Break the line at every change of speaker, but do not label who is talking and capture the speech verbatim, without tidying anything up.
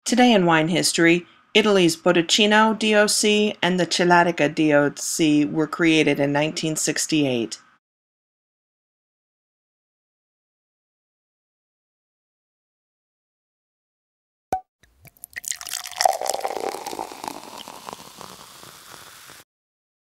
Today in wine history, Italy's Botticino D O C and the Cilatica D O C were created in nineteen sixty-eight.